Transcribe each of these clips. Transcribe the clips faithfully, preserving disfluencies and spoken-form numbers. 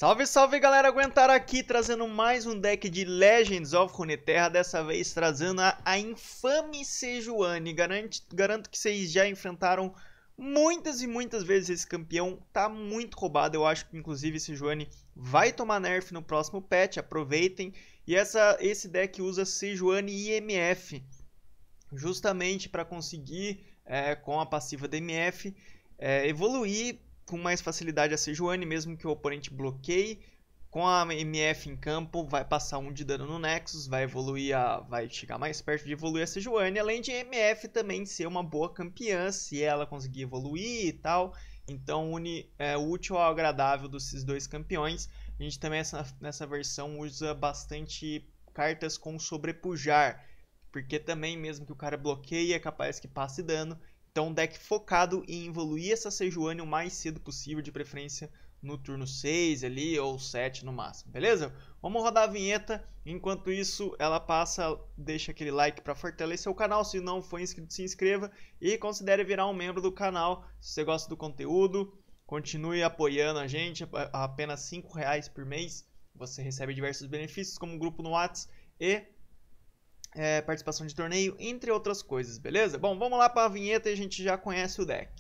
Salve, salve galera, aguentaram aqui trazendo mais um deck de Legends of Runeterra, dessa vez trazendo a, a infame Sejuani. Garanto, garanto que vocês já enfrentaram muitas e muitas vezes esse campeão, tá muito roubado. Eu acho que inclusive Sejuani vai tomar nerf no próximo patch, aproveitem. E essa, esse deck usa Sejuani I M F, justamente para conseguir, é, com a passiva da M F, é, evoluir com mais facilidade a Sejuani, mesmo que o oponente bloqueie. Com a M F em campo, vai passar um de dano no Nexus, vai evoluir a, vai chegar mais perto de evoluir a Sejuani, além de M F também ser uma boa campeã, se ela conseguir evoluir e tal. Então une é, o útil ao agradável desses dois campeões. A gente também essa, nessa versão usa bastante cartas com sobrepujar, porque também mesmo que o cara bloqueie, é capaz que passe dano. Então um deck focado em evoluir essa Sejuani o mais cedo possível, de preferência no turno seis ali, ou sete no máximo, beleza? Vamos rodar a vinheta, enquanto isso ela passa, deixa aquele like para fortalecer o canal, se não for inscrito se inscreva e considere virar um membro do canal, se você gosta do conteúdo, continue apoiando a gente, a apenas cinco reais por mês, você recebe diversos benefícios como um grupo no WhatsApp e É, participação de torneio, entre outras coisas, beleza? Bom, vamos lá para a vinheta e a gente já conhece o deck.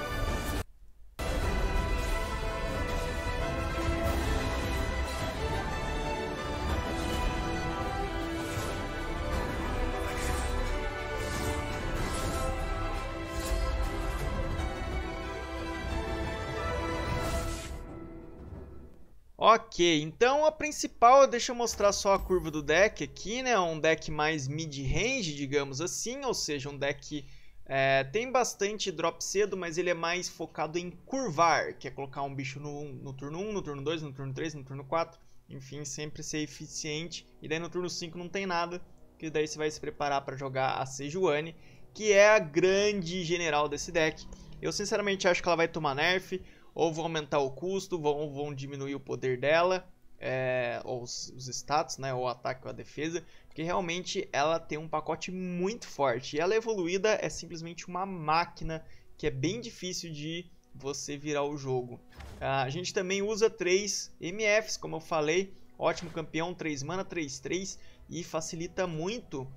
Ok, então a principal, deixa eu mostrar só a curva do deck aqui, né? Um deck mais mid-range, digamos assim, ou seja, um deck é, tem bastante drop cedo, mas ele é mais focado em curvar, que é colocar um bicho no, no turno um, no turno dois, no turno três, no turno quatro, enfim, sempre ser eficiente. E daí no turno cinco não tem nada, que daí você vai se preparar para jogar a Sejuani, que é a grande general desse deck. Eu sinceramente acho que ela vai tomar nerf, ou vão aumentar o custo, ou vão diminuir o poder dela, é, ou os, os status, né, ou o ataque ou a defesa, porque realmente ela tem um pacote muito forte. E ela evoluída é simplesmente uma máquina que é bem difícil de você virar o jogo. A gente também usa três M Fs, como eu falei, ótimo campeão, três mana, três três, e facilita muito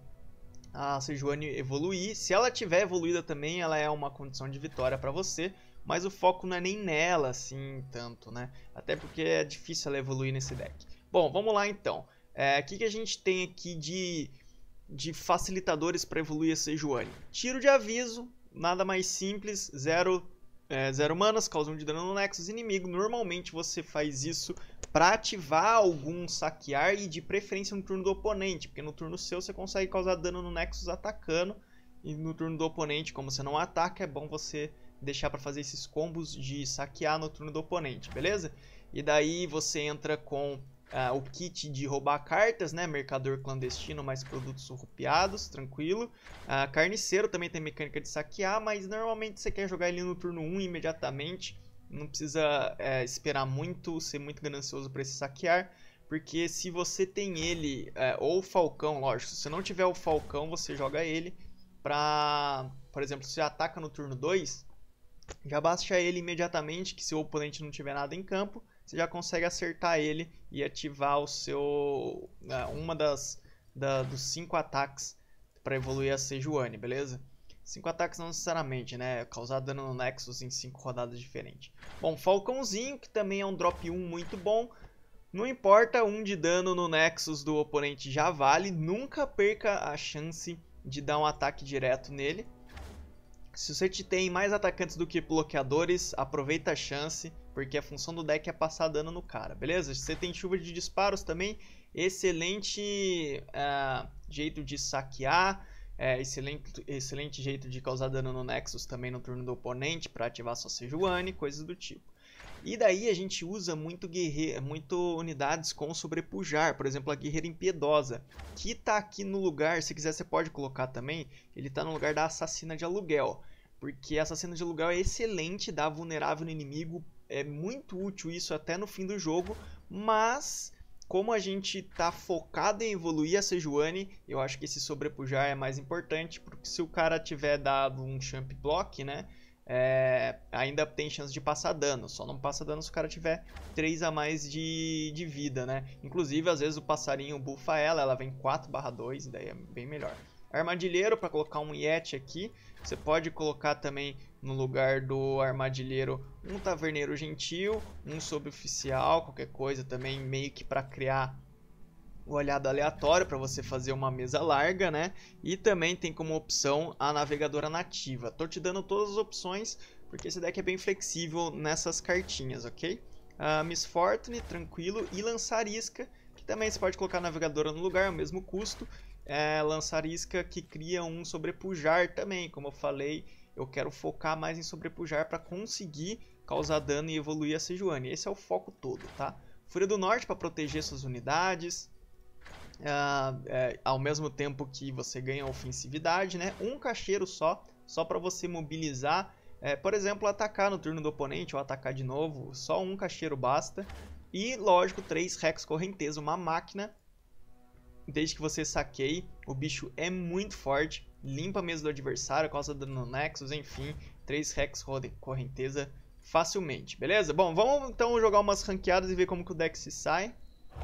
a Sejuani evoluir. Se ela tiver evoluída também, ela é uma condição de vitória para você. Mas o foco não é nem nela, assim, tanto, né? Até porque é difícil ela evoluir nesse deck. Bom, vamos lá então. É, o que, que a gente tem aqui de, de facilitadores para evoluir a Sejuani? Tiro de aviso, nada mais simples, zero, é, zero manas, causa um de dano no Nexus inimigo. Normalmente você faz isso para ativar algum saquear e de preferência no turno do oponente, porque no turno seu você consegue causar dano no Nexus atacando, e no turno do oponente, como você não ataca, é bom você deixar para fazer esses combos de saquear no turno do oponente, beleza? E daí você entra com uh, o kit de roubar cartas, né? Mercador clandestino mais produtos surrupiados, tranquilo. Uh, carniceiro também tem mecânica de saquear, mas normalmente você quer jogar ele no turno um imediatamente. Não precisa uh, esperar muito, ser muito ganancioso para esse saquear. Porque se você tem ele, uh, ou o falcão, lógico, se você não tiver o falcão, você joga ele pra... Por exemplo, se você ataca no turno dois... já basta ele imediatamente, que se o oponente não tiver nada em campo, você já consegue acertar ele e ativar o seu uh, uma das da, dos cinco ataques para evoluir a Sejuani, beleza? Cinco ataques não necessariamente, né? Causar dano no Nexus em cinco rodadas diferentes. Bom, Falcãozinho, que também é um drop um muito bom. Não importa, um de dano no Nexus do oponente já vale. Nunca perca a chance de dar um ataque direto nele. Se você tem mais atacantes do que bloqueadores, aproveita a chance, porque a função do deck é passar dano no cara, beleza? Se você tem chuva de disparos também, excelente uh, jeito de saquear, uh, excelente, excelente jeito de causar dano no Nexus também no turno do oponente, para ativar sua Sejuani, coisas do tipo. E daí a gente usa muito, guerreiro, muito unidades com sobrepujar, por exemplo a Guerreira Impiedosa, que está aqui no lugar, se quiser você pode colocar também, ele está no lugar da Assassina de Aluguel, porque a Assassina de Aluguel é excelente, dá vulnerável no inimigo, é muito útil isso até no fim do jogo, mas como a gente está focado em evoluir a Sejuani, eu acho que esse sobrepujar é mais importante, porque se o cara tiver dado um champ block, né, é, ainda tem chance de passar dano. Só não passa dano se o cara tiver três a mais de, de vida, né? Inclusive, às vezes o passarinho bufa ela, ela vem quatro barra dois, daí é bem melhor. Armadilheiro, para colocar um Yeti aqui. Você pode colocar também no lugar do armadilheiro um taverneiro gentil, um suboficial, qualquer coisa também, meio que para criar o olhado aleatório para você fazer uma mesa larga, né? E também tem como opção a navegadora nativa. Tô te dando todas as opções porque esse deck é bem flexível nessas cartinhas, ok? Uh, Miss Fortune, tranquilo, e lançar isca, que também você pode colocar a navegadora no lugar, é o mesmo custo. É, lançar isca que cria um sobrepujar também, como eu falei, eu quero focar mais em sobrepujar para conseguir causar dano e evoluir a Sejuani. Esse é o foco todo, tá? Fúria do Norte para proteger suas unidades. Uh, é, ao mesmo tempo que você ganha ofensividade, né? Um cacheiro só, só para você mobilizar, é, por exemplo, atacar no turno do oponente ou atacar de novo, só um cacheiro basta. E lógico, três Rex Correnteza, uma máquina. Desde que você saqueie, o bicho é muito forte, limpa a mesa do adversário, causa dano no Nexus, enfim, três Rex Correnteza facilmente, beleza? Bom, vamos então jogar umas ranqueadas e ver como que o deck se sai.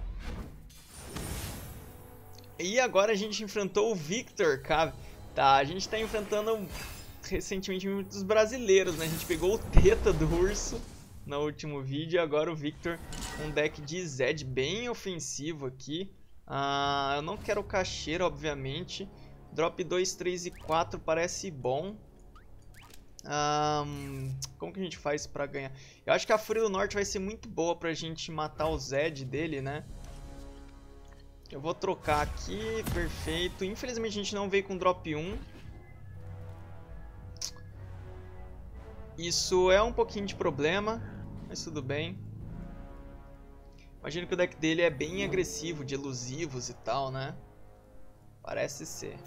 E agora a gente enfrentou o Victor, cara. Tá, a gente tá enfrentando recentemente muitos brasileiros, né? A gente pegou o Teta do Urso no último vídeo e agora o Victor, um deck de Zed bem ofensivo aqui. Ah, eu não quero cacheiro, obviamente. Drop dois, três e quatro parece bom. Ah, como que a gente faz pra ganhar? Eu acho que a Fúria do Norte vai ser muito boa pra gente matar o Zed dele, né? Eu vou trocar aqui, perfeito. Infelizmente a gente não veio com drop um. Isso é um pouquinho de problema, mas tudo bem. Imagino que o deck dele é bem agressivo, de elusivos e tal, né? Parece ser.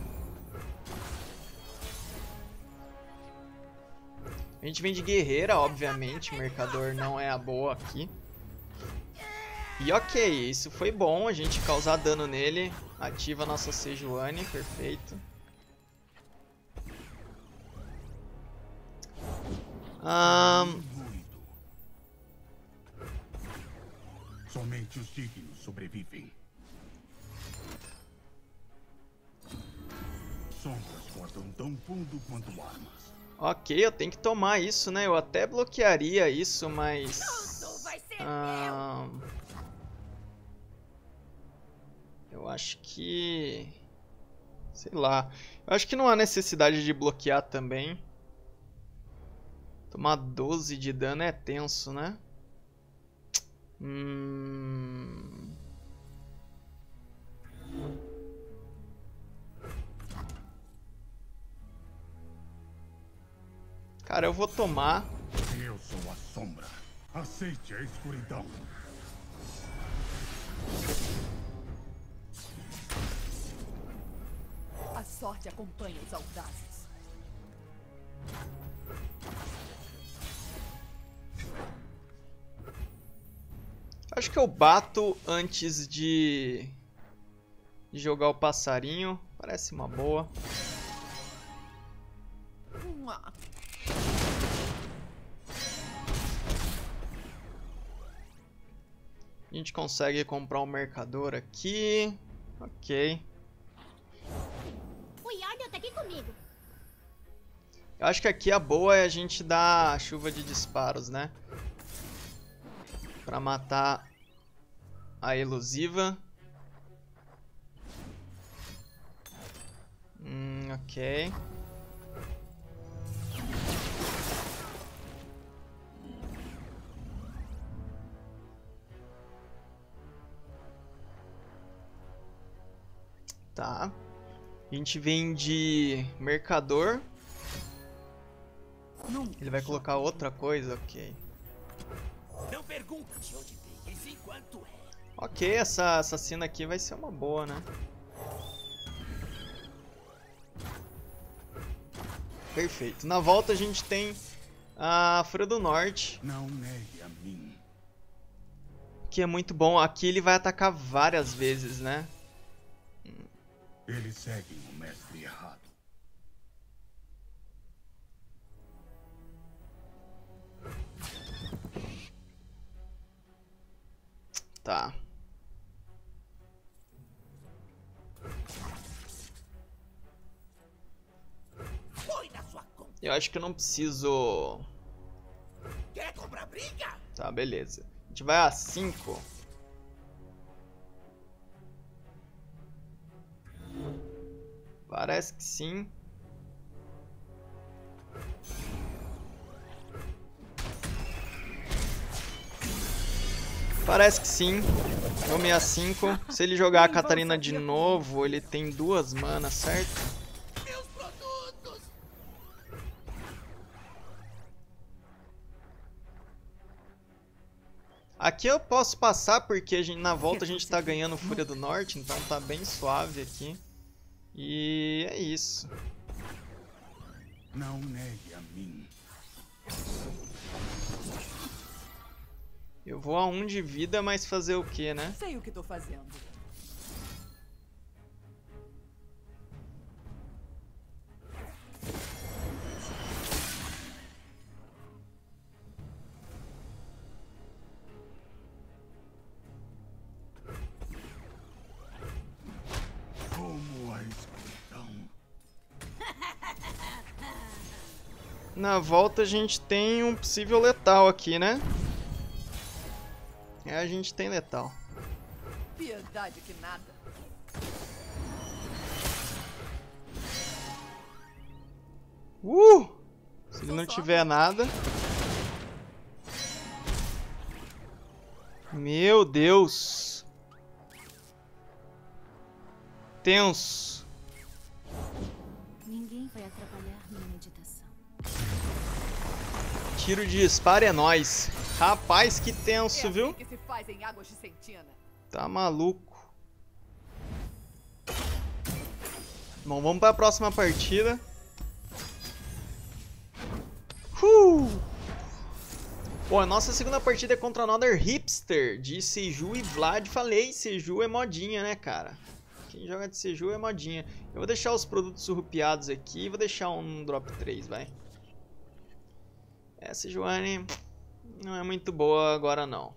A gente vem de guerreira, obviamente. O mercador não é a boa aqui. E ok, isso foi bom. A gente causar dano nele. Ativa a nossa Sejuani, perfeito. Um... Somente os dignos sobrevivem. Sombras cortam tão fundo quanto armas. Ok, eu tenho que tomar isso, né? Eu até bloquearia isso, mas... Um... Eu acho que... Sei lá. Eu acho que não há necessidade de bloquear também. Tomar doze de dano é tenso, né? Hum... Cara, eu vou tomar. Eu sou a sombra. Aceite a escuridão. A sorte acompanha os audazes. Acho que eu bato antes de, de jogar o passarinho. Parece uma boa. A gente consegue comprar um mercador aqui. Ok. O Yardel tá aqui comigo. Eu acho que aqui a boa é a gente dar a chuva de disparos, né? Pra matar a elusiva. Hum, ok. Tá. A gente vem de mercador. Ele vai colocar outra coisa, ok. Não pergunta de onde vem, esse enquanto é. Ok, essa assassina aqui vai ser uma boa, né? Perfeito. Na volta a gente tem a Fúria do Norte. Não negue a mim. Que é muito bom. Aqui ele vai atacar várias vezes, né? Eles seguem o mestre errado. Tá. Foi na sua conta. Eu acho que eu não preciso... Quer comprar briga? Tá, beleza. A gente vai a cinco. Parece que sim. Parece que sim. Vamos ir a cinco. Se ele jogar a Catarina de novo, ele tem duas manas, certo? Meus produtos. Aqui eu posso passar porque a gente, na volta a gente tá ganhando Fúria do Norte, então tá bem suave aqui. E é isso. Não negue a mim. Eu vou a um de vida, mas fazer o que, né? Sei o que tô fazendo. Como a escuridão. Na volta a gente tem um possível letal aqui, né? É, a gente tem letal. Piedade que nada. Uh! Se ele não tiver nada... Meu Deus! Tenso. Ninguém vai atrapalhar minha meditação. Tiro de disparo é nóis. Rapaz, que tenso, É viu? assim que se faz em águas de Sentina. Tá maluco. Bom, vamos para a próxima partida. Uh! Pô, a nossa segunda partida é contra Another Hipster, de Seju e Vlad. Falei, Seju é modinha, né, cara? Quem joga de Seju é modinha. Eu vou deixar os produtos surrupiados aqui e vou deixar um drop três, vai. Essa Sejuani não é muito boa agora, não.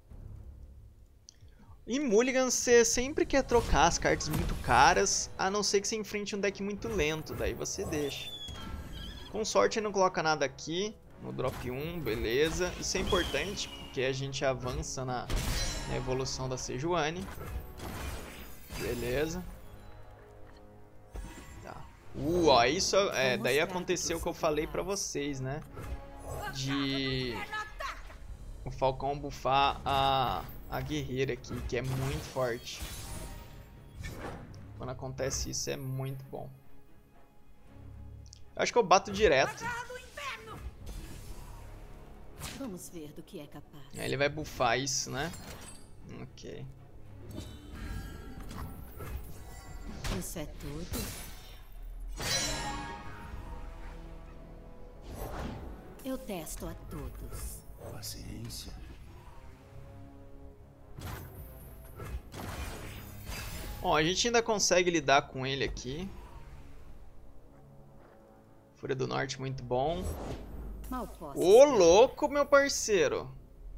Em Mulligan, você sempre quer trocar as cartas muito caras, a não ser que você enfrente um deck muito lento, daí você deixa. Com sorte, ele não coloca nada aqui, no drop um, beleza. Isso é importante, porque a gente avança na, na evolução da Sejuani. Beleza. Tá. Uh, ó, isso é, daí aconteceu o que eu falei pra vocês, né? De o Falcão buffar a, a guerreira aqui, que é muito forte. Quando acontece isso é muito bom. Eu acho que eu bato direto. Vamos ver do que é capaz. Aí ele vai buffar isso, né? Ok. Isso é tudo? Eu testo a todos. Paciência. Bom, a gente ainda consegue lidar com ele aqui. Fúria do Norte, muito bom. Mal posso. Ô, louco, meu parceiro.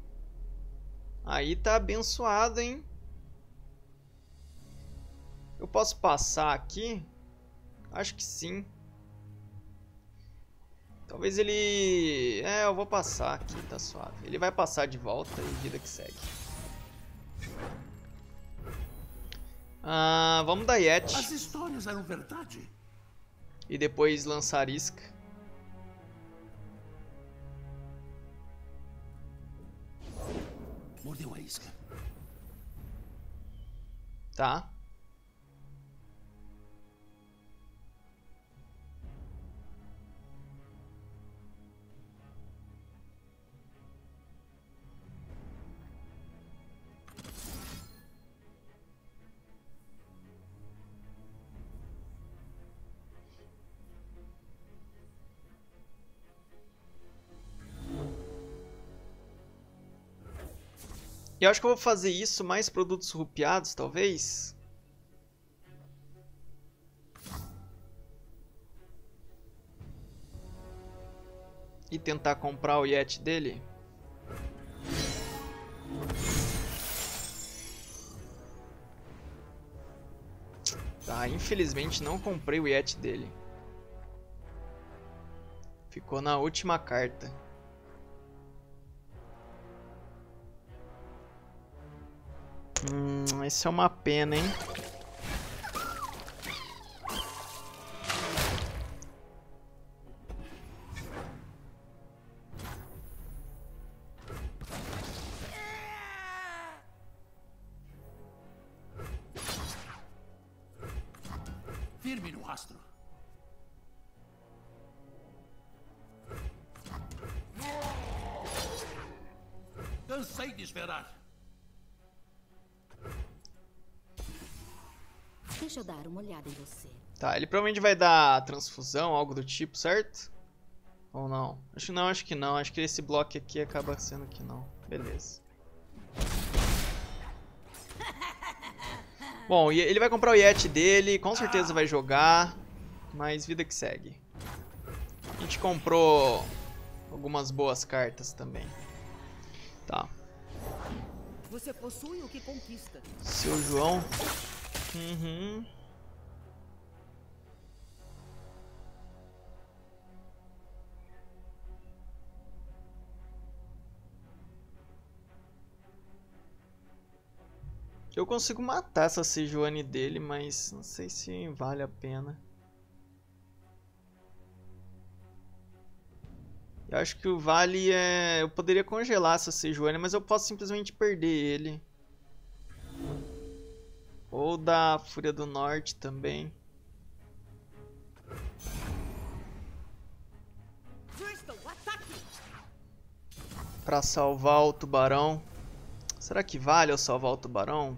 Aí tá abençoado, hein? Eu posso passar aqui? Acho que sim. Talvez ele... É, eu vou passar aqui, tá suave. Ele vai passar de volta e vida que segue. Ah, vamos dar Yeti. As histórias eram verdade. E depois lançar isca. Mordeu a isca. Tá. E eu acho que eu vou fazer isso, mais produtos rupiados, talvez. E tentar comprar o Yeti dele. Tá, infelizmente não comprei o Yeti dele. Ficou na última carta. Hum, isso é uma pena, hein? Firme no rastro. Cansei de esperar. Deixa eu dar uma olhada em você. Tá, ele provavelmente vai dar transfusão, algo do tipo, certo? Ou não? Acho que não, acho que não. Acho que esse bloco aqui acaba sendo que não. Beleza. Bom, e ele vai comprar o Yeti dele, com certeza vai jogar, mas vida que segue. A gente comprou algumas boas cartas também. Tá. Você possui o que conquista. Seu João. Uhum. Eu consigo matar essa Sejuani dele, mas não sei se vale a pena. Eu acho que o vale é... Eu poderia congelar essa Sejuani, mas eu posso simplesmente perder ele. Ou da Fúria do Norte também. Pra salvar o tubarão. Será que vale eu salvar o tubarão?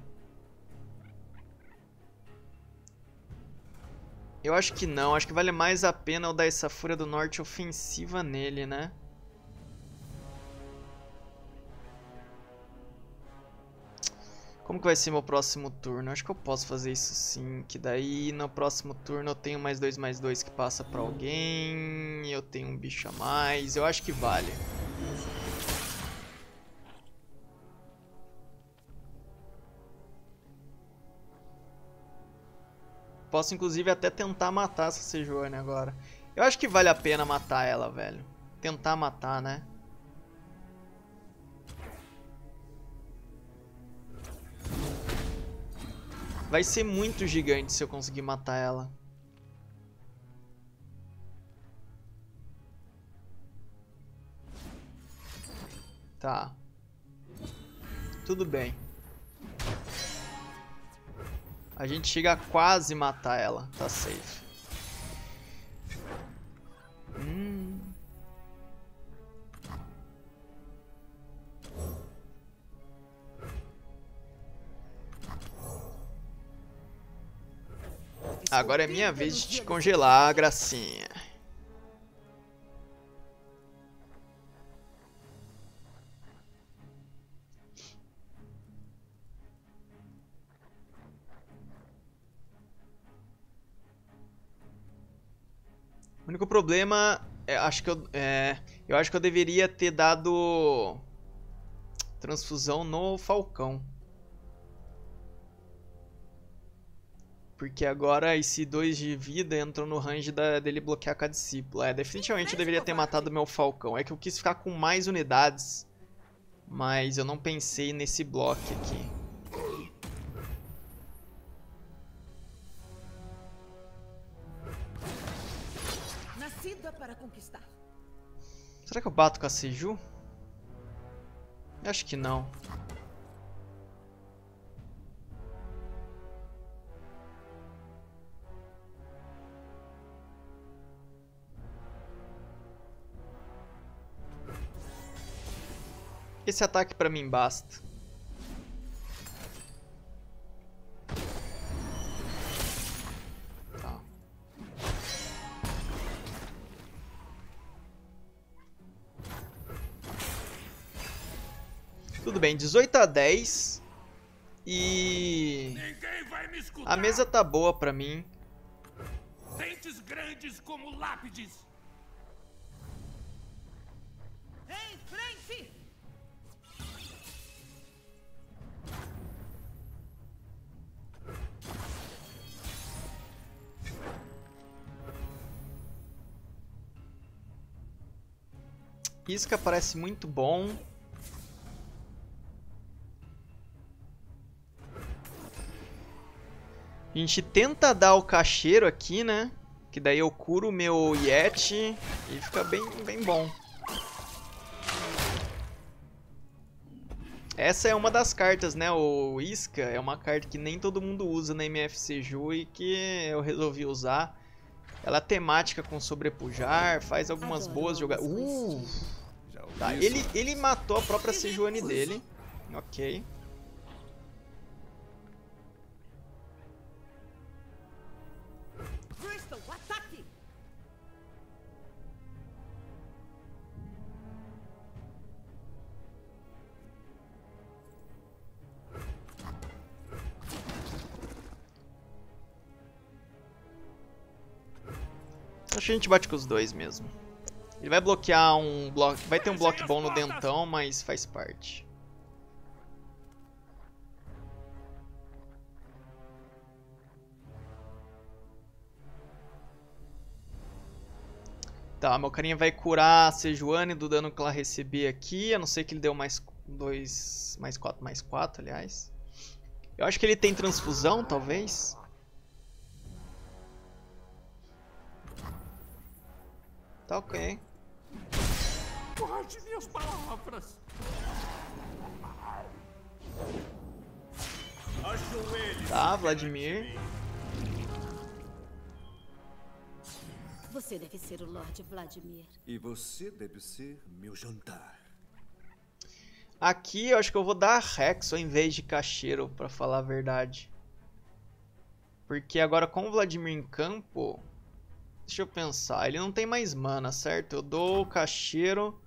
Eu acho que não, acho que vale mais a pena eu dar essa Fúria do Norte ofensiva nele, né? Como que vai ser meu próximo turno? Acho que eu posso fazer isso sim, que daí no próximo turno eu tenho mais dois mais dois que passa pra alguém, eu tenho um bicho a mais, eu acho que vale. Posso, inclusive, até tentar matar essa Sejuani agora. Eu acho que vale a pena matar ela, velho. Tentar matar, né? Vai ser muito gigante se eu conseguir matar ela. Tá. Tudo bem. A gente chega a quase matar ela. Tá safe. Hum. Agora é minha vez de te congelar, gracinha. O único problema é, acho que eu, é, eu acho que eu deveria ter dado transfusão no Falcão. Porque agora esse dois de vida entrou no range da, dele bloquear com a discípula. É, definitivamente eu deveria ter matado meu Falcão. É que eu quis ficar com mais unidades. Mas eu não pensei nesse bloco aqui. Nascida para conquistar. Será que eu bato com a Seju? Acho que não. Esse ataque pra mim basta. Tá. Tudo bem, dezoito a dez. E Ninguém vai me escutar. a mesa tá boa pra mim. Dentes grandes como lápides. Em frente! Isca parece muito bom. A gente tenta dar o cacheiro aqui, né? Que daí eu curo o meu Yeti e fica bem, bem bom. Essa é uma das cartas, né? O Isca é uma carta que nem todo mundo usa na M F C Ju e que eu resolvi usar. Ela é temática com sobrepujar, faz algumas Adoro boas jogadas. Uh! Tá, ele, ele matou a própria Sejuani dele. Ok. Crystal, ataque! Acho que a gente bate com os dois mesmo. Ele vai bloquear um bloco. Vai ter um bloco bom no dentão, mas faz parte. Tá, meu carinha vai curar a Sejuani do dano que ela receber aqui. A não ser que ele deu mais dois, mais quatro, mais quatro, aliás. Eu acho que ele tem transfusão, talvez. Tá ok. Guarde minhas palavras. Tá, Vladimir. Você deve ser o Lorde Vladimir. E você deve ser meu jantar. Aqui eu acho que eu vou dar Rex ao invés de Cacheiro, pra falar a verdade. Porque agora com o Vladimir em campo... Deixa eu pensar, ele não tem mais mana, certo? Eu dou o Cacheiro.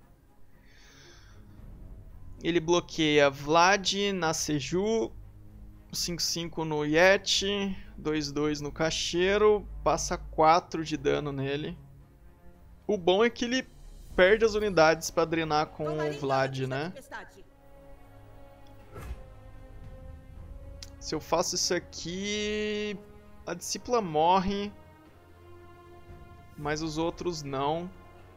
Ele bloqueia Vlad na Seju. cinco cinco no Yeti. dois dois no Cacheiro. Passa quatro de dano nele. O bom é que ele perde as unidades pra drenar com o Vlad, né? Se eu faço isso aqui... A discípula morre... Mas os outros não.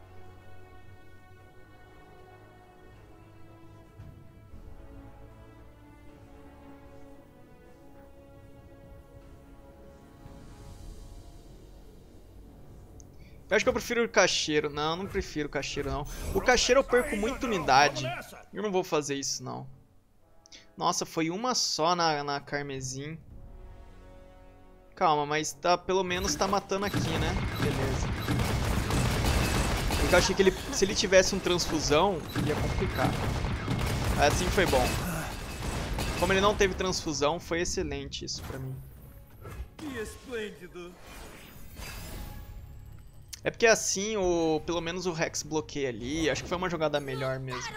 Eu acho que eu prefiro o Cacheiro. Não, não prefiro o Cacheiro, não. O Cacheiro eu perco muita unidade. Eu não vou fazer isso, não. Nossa, foi uma só na, na Carmesim. Calma, mas tá, pelo menos tá matando aqui, né? Beleza. Porque eu achei que ele, se ele tivesse um transfusão, ia complicar. Assim foi bom. Como ele não teve transfusão, foi excelente isso pra mim. Que esplêndido. É porque assim, o, pelo menos o Rex bloqueia ali. Acho que foi uma jogada melhor mesmo.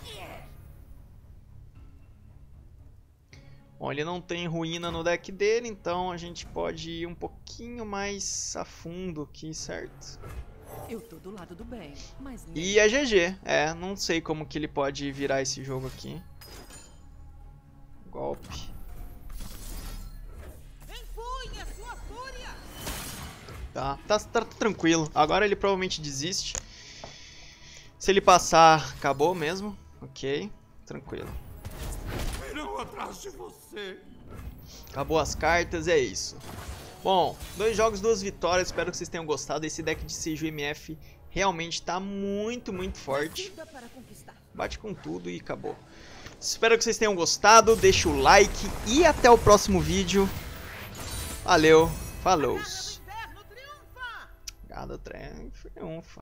Bom, ele não tem ruína no deck dele, então a gente pode ir um pouquinho mais a fundo aqui, certo? Eu tô do lado do bem, mas... E é G G. É, não sei como que ele pode virar esse jogo aqui. Golpe. Empunhe a sua fúria! Tá, tá, tá tranquilo. Agora ele provavelmente desiste. Se ele passar, acabou mesmo. Ok, tranquilo. Virão atrás de você. Acabou as cartas, é isso. Bom, dois jogos, duas vitórias. Espero que vocês tenham gostado. Esse deck de Seju M F realmente tá muito, muito forte. Bate com tudo e acabou. Espero que vocês tenham gostado. Deixa o like e até o próximo vídeo. Valeu, falou. Gado triunfa.